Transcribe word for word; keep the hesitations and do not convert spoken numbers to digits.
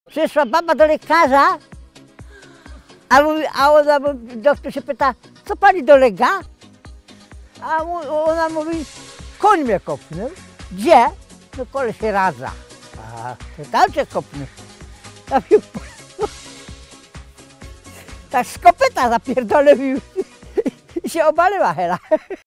Przyszła baba do lekarza, a, mówi, a ona, doktor się pyta, co pani dolega? A mu, ona mówi, koń mnie kopnął. Gdzie? No koleś się radza. A tam cię kopnął. Tak z kopyta zapierdolił i się obaliła hela.